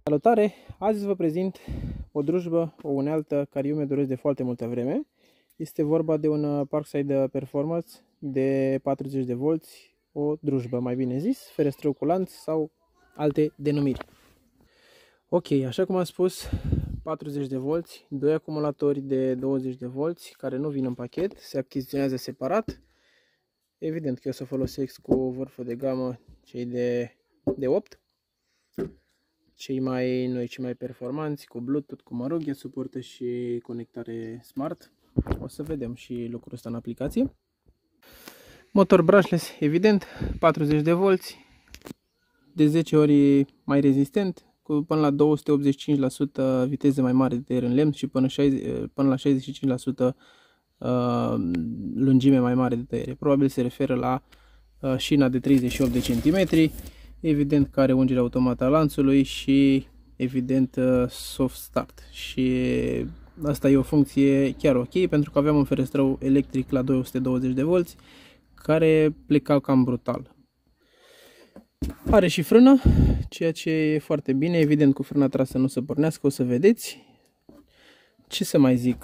Salutare! Azi vă prezint o drujbă, o unealtă care eu mi-o doresc de foarte multă vreme. Este vorba de un Parkside Performance de 40 de volți, o drujbă mai bine zis, ferestrău cu lanț sau alte denumiri. Ok, așa cum am spus, 40 de volți, 2 acumulatori de 20 de volți care nu vin în pachet, se achiziționează separat. Evident că eu o să folosesc cu vârful de gamă cei de 8. Cei mai noi, cei mai performanți, cu Bluetooth, cu Marughe, suportă și conectare smart. O să vedem și lucrul ăsta în aplicație. Motor brushless, evident, 40 de volți, de 10 ori mai rezistent, cu până la 285% viteză mai mare de tăiere în lemn și până la 65% lungime mai mare de tăiere. Probabil se referă la șina de 38 de cm. Evident că are ungere automată a lanțului și evident soft start. Și asta e o funcție chiar ok, pentru că aveam un ferestrău electric la 220 de volți care pleca cam brutal. Are și frână, ceea ce e foarte bine. Evident cu frâna trasă nu se pornească, o să vedeți. Ce să mai zic?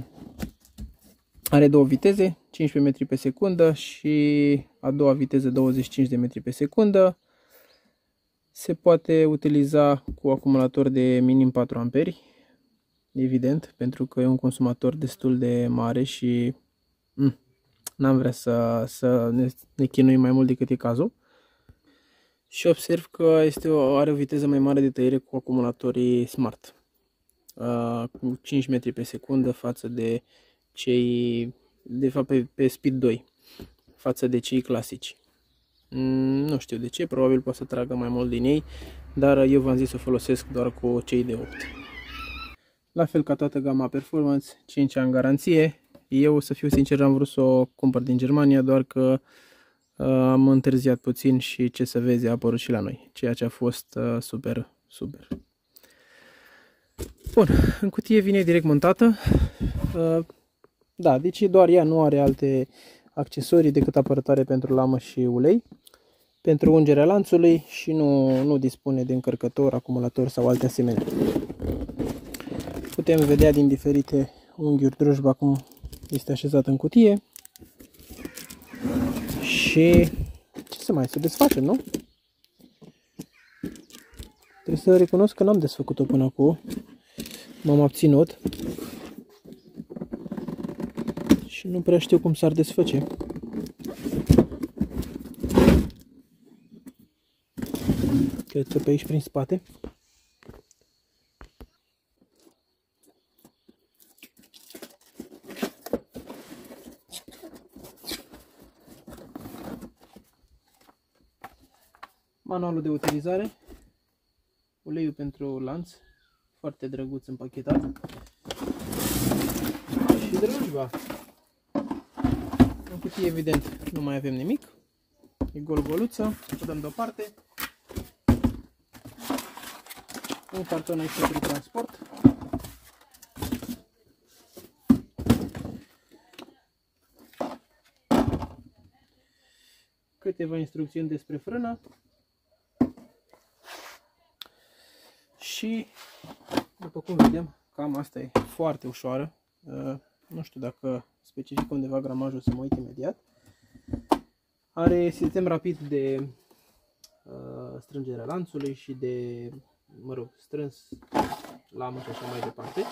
Are două viteze, 15 metri pe secundă și a doua viteză 25 de metri pe secundă. Se poate utiliza cu acumulator de minim 4 amperi, evident, pentru că e un consumator destul de mare și n-am vrea să ne chinuim mai mult decât e cazul. Și observ că are o viteză mai mare de tăiere cu acumulatorii smart, cu 5 metri pe secundă față de cei, de fapt pe Speed 2, față de cei clasici. Nu știu de ce, probabil poate să tragă mai mult din ei, dar eu v-am zis să folosesc doar cu cei de 8. La fel ca toată gama Performance, 5 ani garanție. Eu, să fiu sincer, am vrut să o cumpăr din Germania, doar că am întârziat puțin și ce să vezi a apărut și la noi, ceea ce a fost super. Bun, în cutie vine direct montată. Da, deci doar ea, nu are alte accesorii decât apărătoare pentru lamă și ulei, pentru ungerea lanțului și nu dispune de încărcător, acumulator sau alte asemenea. Putem vedea din diferite unghiuri drujba cum este așezată în cutie. Și ce să mai, să desfacem, nu? Trebuie să recunosc că n-am desfăcut-o până acum. M-am abținut. Și nu prea știu cum s-ar desfăce. Cred că pe aici prin spate. Manualul de utilizare. Uleiul pentru lanț. Foarte drăguț împachetat. Și drujba. În cutie, evident, nu mai avem nimic. E gol-goluță. O dăm deoparte. Un carton aici pentru transport. Câteva instrucțiuni despre frână. Și, după cum vedem, cam asta e foarte ușoară. Nu știu dacă specific undeva gramajul, să mă uit imediat. Are sistem rapid de strângere a lanțului și de, strâns lamă și așa mai departe.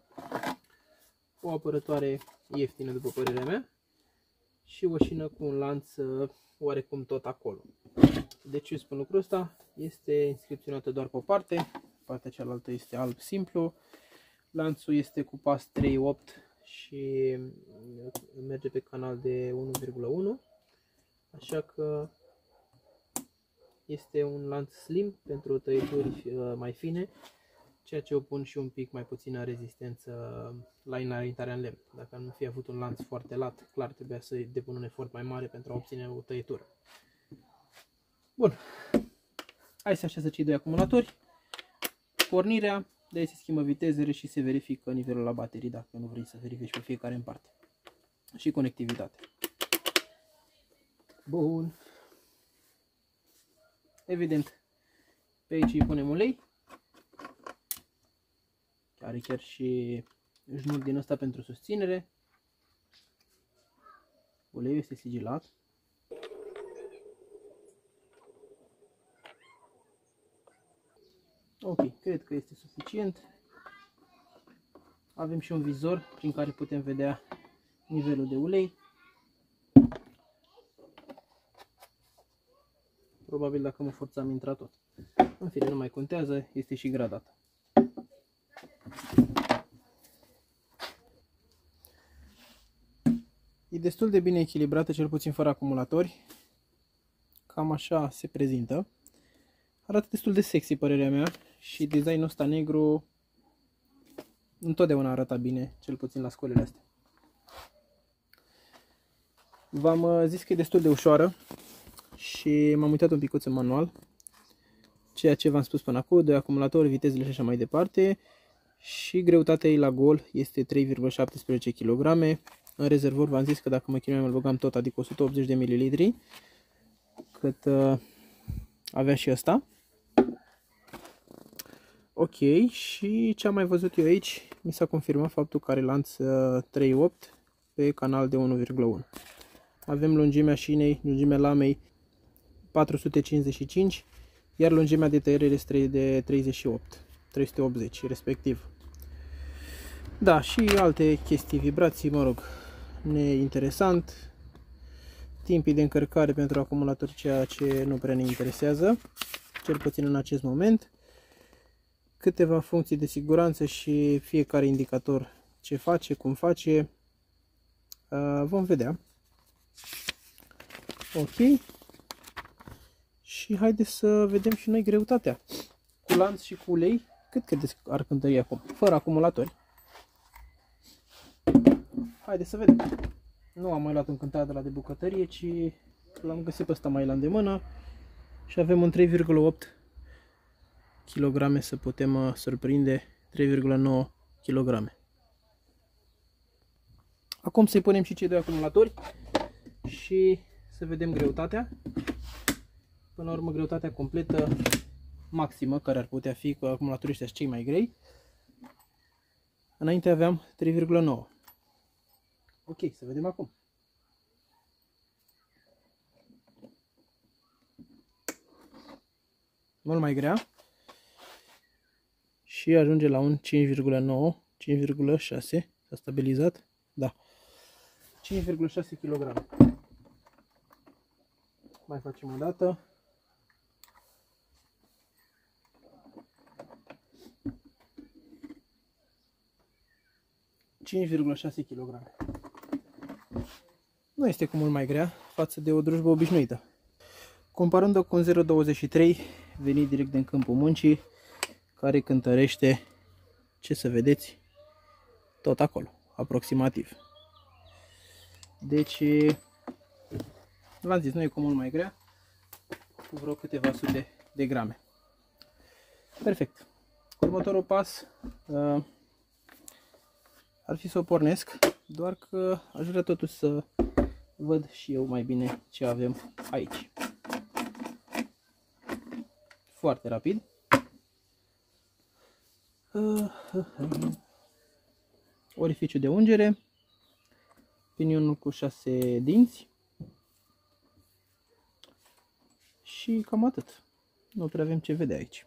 O apărătoare ieftină, după părerea mea, și o șină cu un lanț oarecum tot acolo. De ce spun lucrul ăsta? Este inscripționată doar pe o parte, partea cealaltă este alb simplu. Lanțul este cu pas 3.8 și merge pe canal de 1,1, așa că este un lanț slim pentru tăieturi mai fine, ceea ce o pun și un pic mai puțină rezistență la înaintarea în lemn. Dacă nu fi avut un lanț foarte lat, clar trebuia să depun un efort mai mare pentru a obține o tăietură. Bun, hai să așează cei doi acumulatori. Pornirea, de aici se schimbă vitezele și se verifică nivelul la baterii, dacă nu vrei să verifici pe fiecare în parte. Și conectivitate. Bun. Evident, pe aici îi punem ulei. Are chiar și șnur din ăsta pentru susținere. Uleiul este sigilat. Ok, cred că este suficient. Avem și un vizor prin care putem vedea nivelul de ulei. Probabil dacă mă forțam intra tot. În fine, nu mai contează, este și gradată. E destul de bine echilibrată, cel puțin fără acumulatori. Cam așa se prezintă. Arată destul de sexy, părerea mea, și designul ăsta negru întotdeauna arată bine, cel puțin la scolele astea. V-am zis că e destul de ușoară și m-am uitat un picuț în manual. Ceea ce v-am spus până acum, 2 acumulatori, vitezele și așa mai departe. Și greutatea ei la gol este 3,17 kg. În rezervor v-am zis că dacă mă chinuiam îl băgam tot, adică 180 de ml, cât avea și ăsta. Ok, și ce am mai văzut eu aici, mi s-a confirmat faptul că are lanț 3.8 pe canal de 1,1. Avem lungimea șinei, lungimea lamei 455, iar lungimea de tăiere este de 380 respectiv. Da, și alte chestii, vibrații, mă rog, neinteresant. Timpii de încărcare pentru acumulatori, ceea ce nu prea ne interesează, cel puțin în acest moment. Câteva funcții de siguranță și fiecare indicator ce face, cum face, vom vedea. Ok. Și haideți să vedem și noi greutatea. Cu lanț și cu ulei, cât credeți că ar cântări acum? Fără acumulatori. Haideți să vedem. Nu am mai luat un cântar de la de bucătărie, ci l-am găsit pe ăsta mai la îndemână. Și avem un 3,8 kg să putem surprinde, 3,9 kg. Acum să-i punem și cei 2 acumulatori și să vedem greutatea. Până la urmă, greutatea completă maximă, care ar putea fi, cu acumulatorii ăștia cei mai grei. Înainte aveam 3,9. Ok, să vedem acum. Mult mai grea. Și ajunge la un 5,9, 5,6. S-a stabilizat? Da. 5,6 kg. Mai facem o dată. kg. Nu este cu mult mai grea față de o drujbă obișnuită. Comparând-o cu un 0,23 venit direct din câmpul muncii, care cântărește, ce să vedeți, tot acolo, aproximativ. Deci, v-am zis, nu e cu mult mai grea, cu vreo câteva sute de grame. Perfect. Următorul pas ar fi să o pornesc, doar că aș vrea totuși să văd și eu mai bine ce avem aici. Foarte rapid. Orificiu de ungere, pinionul cu 6 dinți și cam atât. Nu prea avem ce vedea aici.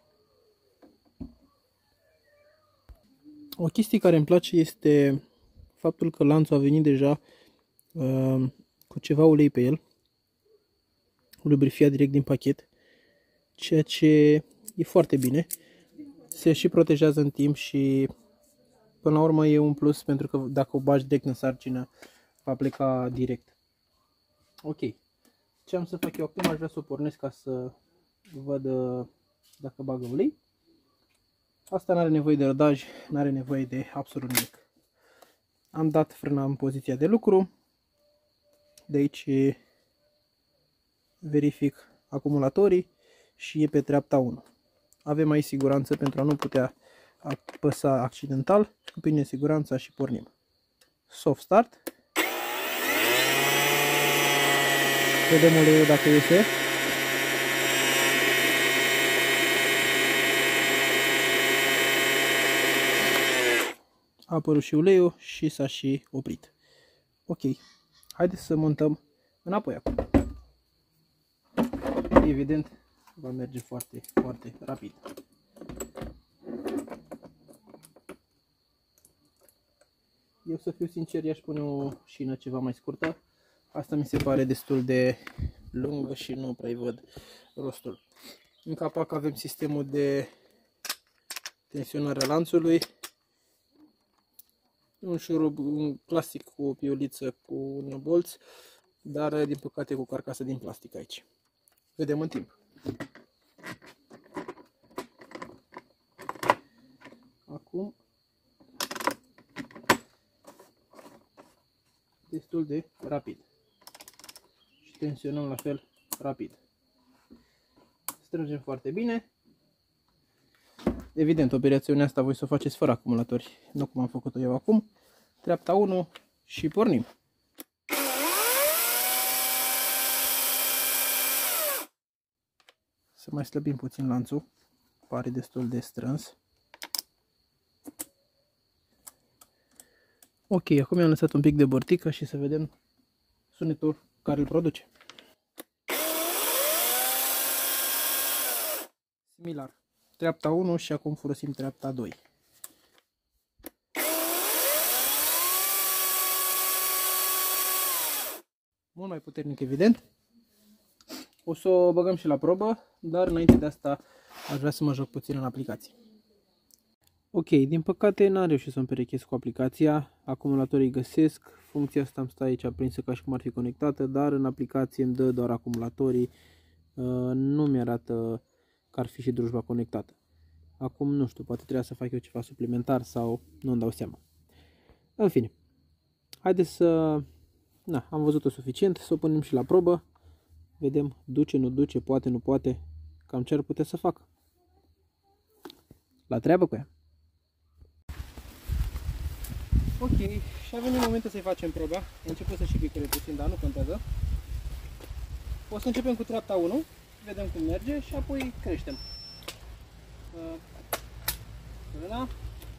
O chestie care îmi place este faptul că lanțul a venit deja cu ceva ulei pe el, lubrifiat direct din pachet, ceea ce e foarte bine. Se și protejează în timp și până la urmă e un plus, pentru că dacă o bagi direct în sarcină va pleca direct. Ok. Ce am să fac eu acum? Aș vrea să o pornesc ca să văd dacă bagă ulei. Asta nu are nevoie de rodaj, nu are nevoie de absolut nimic. Am dat frâna în poziția de lucru. De aici verific acumulatorii și e pe treapta 1. Avem aici siguranță pentru a nu putea apăsa accidental. Împingem siguranța și pornim. Soft start. Vedem uleiul dacă iese. a apărut și uleiul și s-a și oprit. Ok, haideți să montăm înapoi acum. Evident, va merge foarte, foarte rapid. Eu, să fiu sincer, i-aș pune o șină ceva mai scurtă. Asta mi se pare destul de lungă și nu prea văd rostul. În capac avem sistemul de tensionare a lanțului. Un șurub clasic cu o piuliță cu un bolț, dar din păcate cu carcasă din plastic aici. Vedem în timp. Acum destul de rapid și tensionăm la fel rapid. Strângem foarte bine. Evident, operațiunea asta voi să o faceți fără acumulatori, nu cum am făcut-o eu acum. Treapta 1 și pornim. Să mai slăbim puțin lanțul, pare destul de strâns. Ok, acum i-am lăsat un pic de bărtică și să vedem sunetul care îl produce. Similar, treapta 1 și acum folosim treapta 2. Mult mai puternic, evident. O să o băgăm și la probă, dar înainte de asta aș vrea să mă joc puțin în aplicație. Ok, din păcate n-am reușit să împerechez cu aplicația. Acumulatorii găsesc, funcția asta îmi stă aici aprinsă ca și cum ar fi conectată, dar în aplicație îmi dă doar acumulatorii, nu mi-arată că ar fi și drujba conectată. Acum nu știu, poate trebuia să fac eu ceva suplimentar sau nu-mi dau seama. În fine, haideți să... Na, am văzut-o suficient, să o punem și la probă. Vedem, duce, nu duce, poate, nu poate, cam ce ar putea să facă. La treabă cu ea. Ok, și a venit momentul să-i facem proba. A început să și picăre puțin, dar nu contează. O să începem cu treapta 1, vedem cum merge și apoi creștem. Frâna.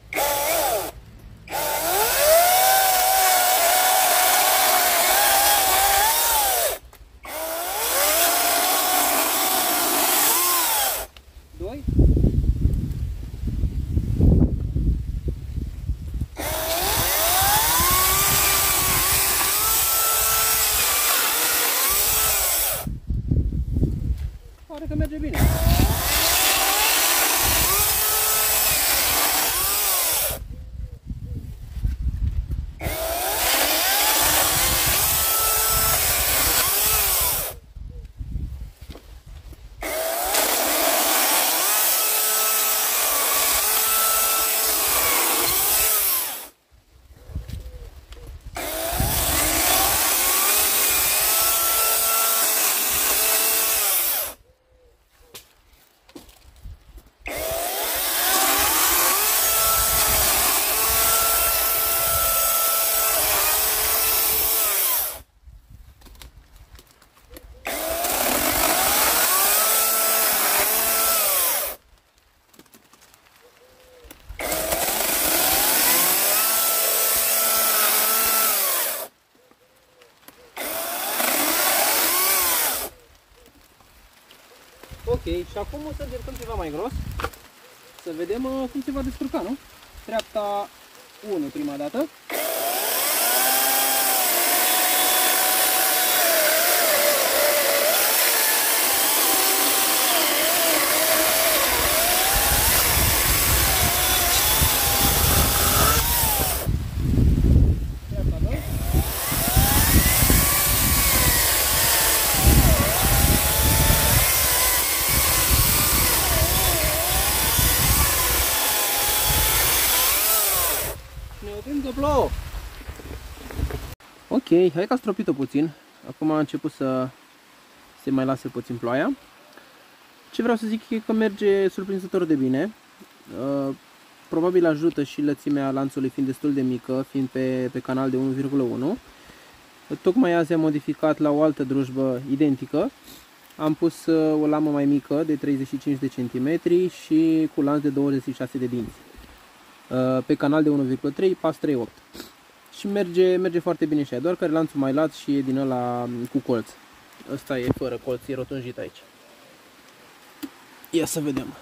Pare că merge bine. Ok, și acum o să încercăm ceva mai gros, să vedem cum se va descurca, nu? Treapta 1 prima dată. Treapta 2. Ne oprim că plouă. Ok, hai că a stropit-o puțin. Acum a început să se mai lase puțin ploaia. Ce vreau să zic e că merge surprinzător de bine. Probabil ajută și lățimea lanțului fiind destul de mică, fiind pe canal de 1,1. Tocmai azi am modificat la o altă drujbă identică. Am pus o lamă mai mică de 35 de centimetri și cu lanț de 26 de dinți. pe canal de 1,3 pas 3.8 și merge foarte bine și aia, doar că are lanțul mai lat și e din ăla cu colț. Ăsta e fără colț, e rotunjit aici. Ia să vedem.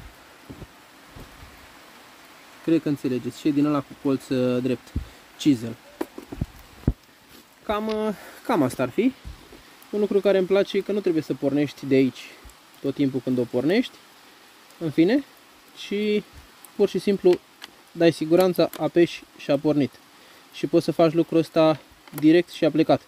Cred că înțelegeți, și e din ăla cu colț drept, chisel. Cam asta ar fi. Un lucru care îmi place e că nu trebuie să pornești de aici tot timpul când o pornești, în fine, și pur și simplu dai siguranța, apeși și a pornit. Și poți să faci lucrul ăsta direct și a plecat.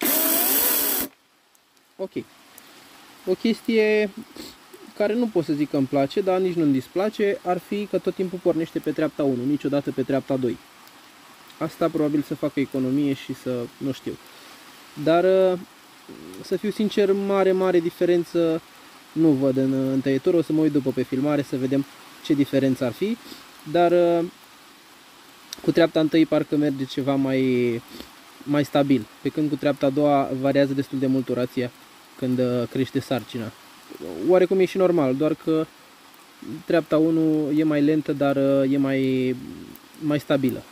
Ok. O chestie care nu pot să zic că îmi place, dar nici nu îmi displace, ar fi că tot timpul pornește pe treapta 1, niciodată pe treapta 2. Asta probabil să facă economie și să, nu știu. Dar, să fiu sincer, mare diferență nu văd în tăietură. O să mă uit după pe filmare să vedem ce diferență ar fi. Dar cu treapta 1 parcă merge ceva mai stabil. Pe când cu treapta a doua variază destul de mult turația când crește sarcina. Oarecum e și normal, doar că treapta 1 e mai lentă, dar e mai stabilă.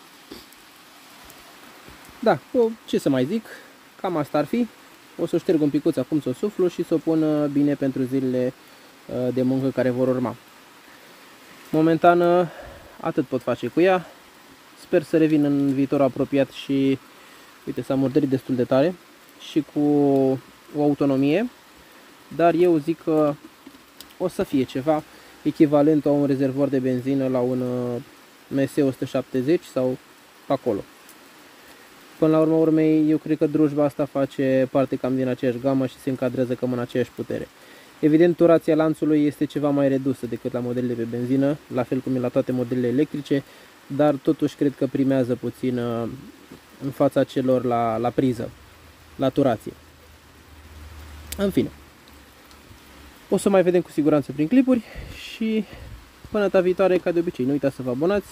Da, ce să mai zic, cam asta ar fi. O să o șterg un picuț acum, să o suflu și să o pun bine pentru zilele de muncă care vor urma. Momentan atât pot face cu ea. Sper să revin în viitor apropiat și, uite, s-a murdărit destul de tare și cu o autonomie. Dar eu zic că o să fie ceva echivalent la un rezervor de benzină, la un MS 170 sau pe acolo. Până la urma urmei, eu cred că drujba asta face parte cam din aceeași gamă și se încadrează cam în aceeași putere. Evident, turația lanțului este ceva mai redusă decât la modelele pe benzină, la fel cum e la toate modelele electrice, dar totuși cred că primează puțin în fața celor la priză, la turație. În fine, o să mai vedem cu siguranță prin clipuri și până data viitoare, ca de obicei, nu uitați să vă abonați.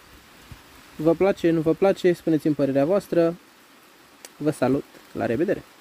Vă place, nu vă place, spuneți-mi părerea voastră. Vă salut, la revedere!